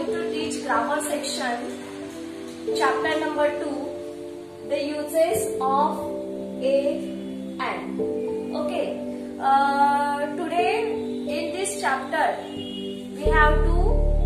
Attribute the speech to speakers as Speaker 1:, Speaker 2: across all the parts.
Speaker 1: going to teach grammar section, chapter number 2, the uses of a and. Okay. Today in this chapter we have to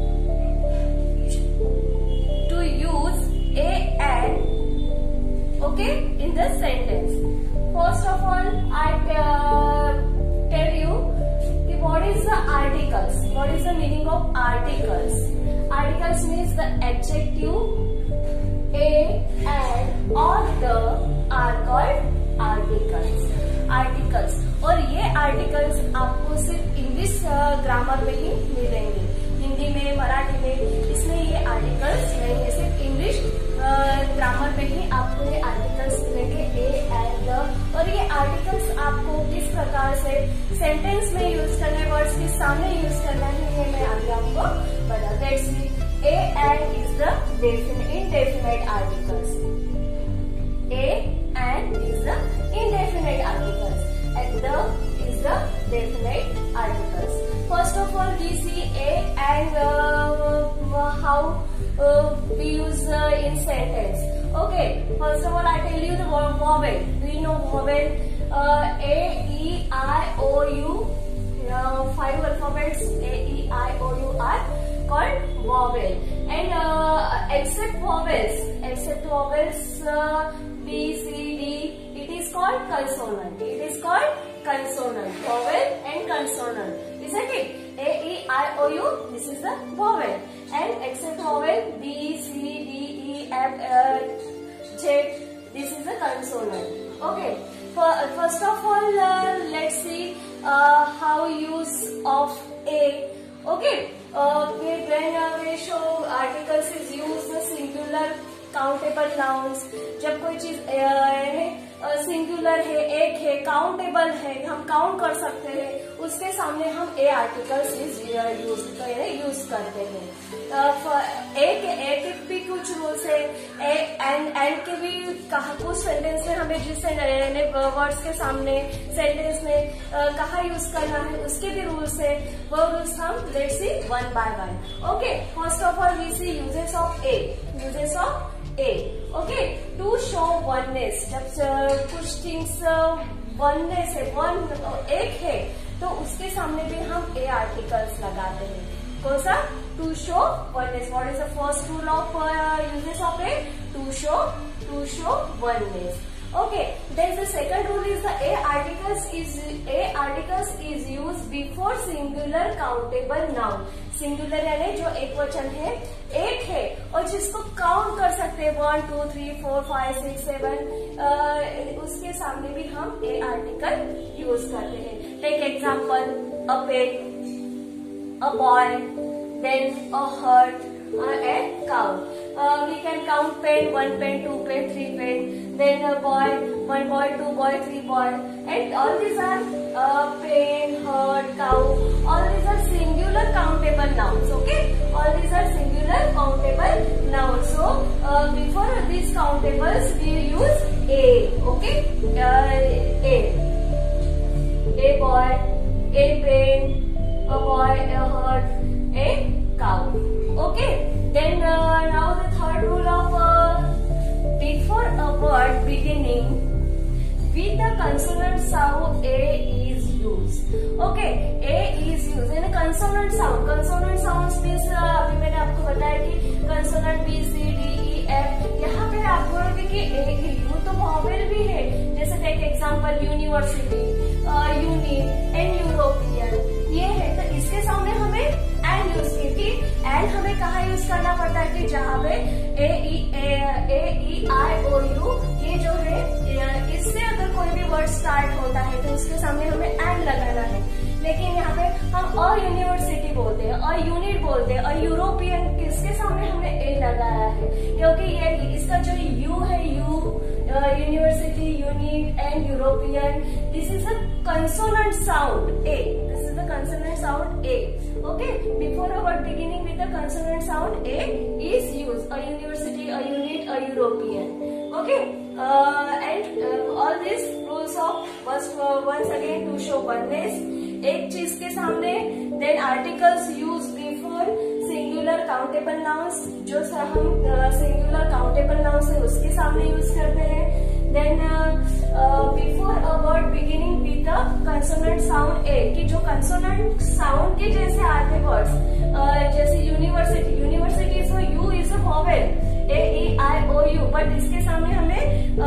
Speaker 1: use a and. Okay, in the sentence. First of all, I tell you what is the articles. What is the meaning of articles? Articles means the adjective a and or the are called articles. Articles और ये articles आपको सिर्फ English grammar में ही मिलेंगे, हिंदी में, मराठी में इसमें ये आर्टिकल्स नहीं है, सिर्फ इंग्लिश ग्रामर में ही आपको ये आर्टिकल्स मिलेंगे ए एंड द। और ये आर्टिकल्स आपको किस प्रकार से सेंटेंस में यूज करना है, वर्ड्स के सामने यूज करना है, ये मैं आगे आपको बता। Let's see, A and is the indefinite articles. A and is the indefinite articles and the is the definite articles. First of all, we see a and how we use in sentence. Okay, first of all I tell you the vowel. Do you know vowel? A, E, I, O, U. 5 alphabets A, E, I, O, U are called vowel. And except vowels B, C, D, it is called consonant. It is called consonant. Vowel and consonant, isn't it? A, E, I, O, U. This is the vowel. And except vowel B, C, D, E, F, Z. This is the consonant. Okay. First of all, let's see how use of a. Okay. When we show articles is used singular countable nouns. जब कोई चीज singular है, एक है, countable है, हम count कर सकते हैं, उसके सामने हम ए आर्टिकल्स यूज करते हैं। एक भी कुछ रूल्स है, एंड के भी कुछ सेंटेंस में हमें जिस वर्ड्स के सामने सेंटेंस में कहाँ यूज करना है उसके भी रूल्स है, वो रूल्स हम let's see one by one. Okay, first of all we see uses of A. Okay, to show oneness. जब कुछ थिंग्स वननेस है, एक है, तो उसके सामने भी हम ए आर्टिकल्स लगाते हैं। कौन सा? To show oneness. What is the first rule of uses of A? To show oneness. Okay, then the second rule is the a articles is used before singular countable noun. Singular यानी जो एक वचन है, एक है और जिसको count कर सकते हैं 1, 2, 3, 4, 5, 6, 7, उसके सामने भी हम a आर्टिकल यूज करते हैं। Take example, a pen, a boy, then a hurt, and cow. We can count pen, 1 pen, 2 pen, 3 pen, then a boy, 1 boy, 2 boy, 3 boy, and all these are pen, hurt, cow. All these are singular countable nouns. Okay, all these are singular countable nouns. So before these countables, we use a. Okay, a boy, a pen, a boy, a hurt, a cow. Okay, then now the third rule of before a word beginning with the consonant sound a is used. Okay, a is used in a consonant sound. Consonant sounds means अभी मैंने आपको बताया कि consonant B, C, D, E, F. यहाँ पे आप बोलोगे कि a, U तो vowel भी है, जैसे take example university, unit and European, ये है, तो इसके सामने हमें एंड यूज की थी। एंड हमें कहाँ यूज करना पड़ता है कि जहाँ पे ए, ई, आई, ओ, यू, ये जो है, इससे अगर कोई भी वर्ड स्टार्ट होता है तो उसके सामने हमें एंड लगाना है। लेकिन यहाँ पे हम अ यूनिवर्सिटी बोलते हैं, अ यूनिट बोलते हैं, अ यूरोपियन, किसके सामने हमने ए लगाया है? क्योंकि ये इसका जो यू है, university, unit and European, this is a consonant sound a. This is the consonant sound a. Okay, before a word beginning with the consonant sound a is used. A university, a unit, a European. Okay, and all these rules of once again to show oneness. एक चीज के सामने then articles used before singular singular countable nouns, जो हम singular countable nouns है उसके सामने use करते हैं। Then before a word beginning with the consonant sound a, कि जो कंसोनेंट साउंड के जैसे आते वर्ड्स, जैसे university, university so U is a vowel, AEIOU, but इसके सामने हमें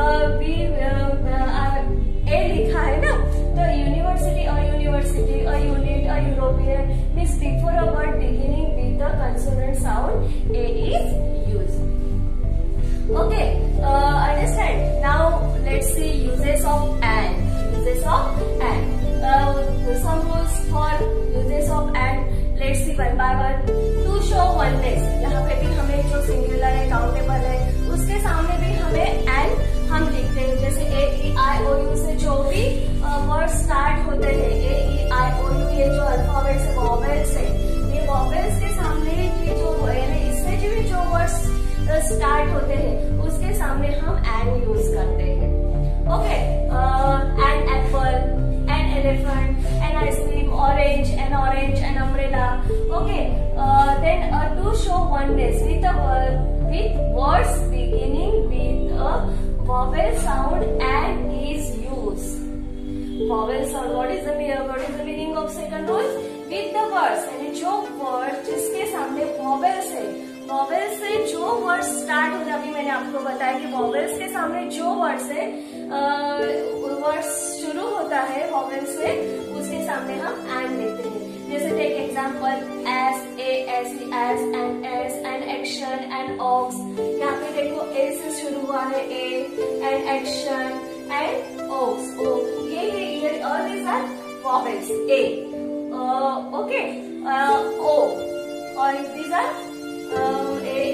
Speaker 1: ए लिखा है ना, तो university, a university, a unit, a European, means before a word beginning with the consonant sound a is used. Okay, understand? Now let's see uses of and. Uses of and. Some rules for uses of and. Let's see one by one. To show oneness. यहाँ पे भी हमें जो singular है, countable है, उसके सामने भी हमें and हम लिखते हैं। जैसे AEIOU से जो भी वर्ड स्टार्ट होते हैं, AEIOU, ये जो अल्फाबेट से वॉवेल्स है, ये वॉवेल्स के सामने ये जो इससे जो वर्ड्स स्टार्ट होते हैं उसके सामने हम एंड यूज करते हैं। Okay, an apple, an elephant, an ice cream, orange, an umbrella. Okay, then to show oneness with words beginning with a vowel sound and is used. Vowel sound, what is the meaning of second rule? With the words, यानी जो word जिसके सामने vowels है, vowels से जो word start होता है, अभी मैंने आपको बताया कि वॉवेल्स के सामने जो वर्ड्स है, वर्ड्स शुरू होता है वॉवेल से, उसके सामने हम एंड लेते हैं। जैसे take example, S, A, AC, S, an action, an ox. यहाँ पे देखो ए से शुरू हुआ है, A, an action, an ox, O, ये all is are vowels, A, okay, O, और these are A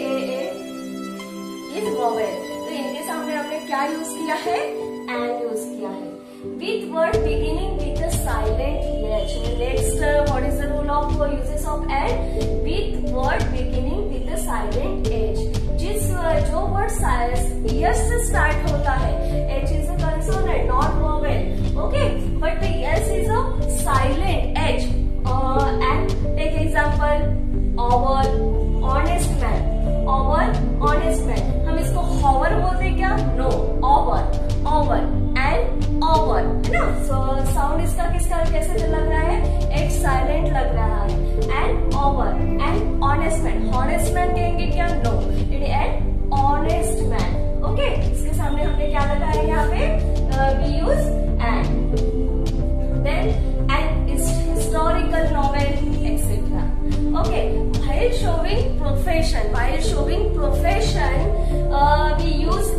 Speaker 1: is vowel. तो इनके सामने हमने क्या यूज किया है? एंड यूज किया है। With word beginning with the silent H. Next, what is the rule of uses of an? With word beginning with the silent H. जो वर्ड एच से स्टार्ट होता है, H is a consonant not vowel, okay, but S is a silent H. And take example, hour, honest man, hour, honest man. हम इसको hour बोलते क्या? No, hour, hour, an hour, है ना। So sound इसका किसका कैसे लग रहा है? एच साइलेंट लग रहा है। An hour, an honest man, honest man कहेंगे क्या? No, it an honest man, okay. इसके सामने हमने क्या लगाया यहाँ पे? We use an. Then an historical novel etcetera, okay. While showing profession, we use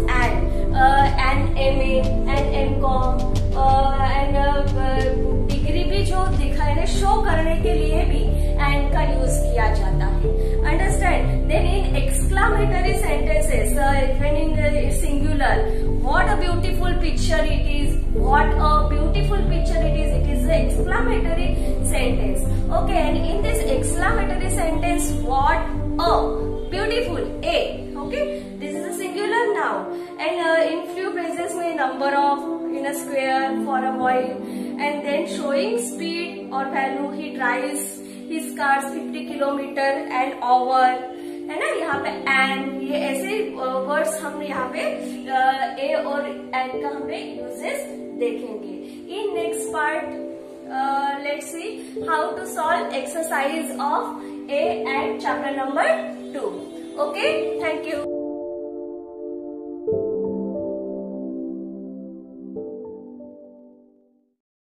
Speaker 1: and MA and MCom, and degree भी जो दिखाने शो करने के लिए भी and का यूज किया जाता है। Understand? Then in exclamatory sentences, when in singular, what a beautiful picture it is. What a beautiful picture it is. It is the exclamatory sentence. Okay, and in this exclamatory sentence, what a beautiful, a, okay, this is a singular noun, and in few phrases में number of in a square for a while, and then showing speed or value, he drives his cars 50 kilometer and hour, है ना। यहाँ पे and, ये ऐसे words हम यहाँ पे a और and का हमने यूजेस देखेंगे। In next part, let's see how to solve exercise of A and chapter number 2. Okay, thank you.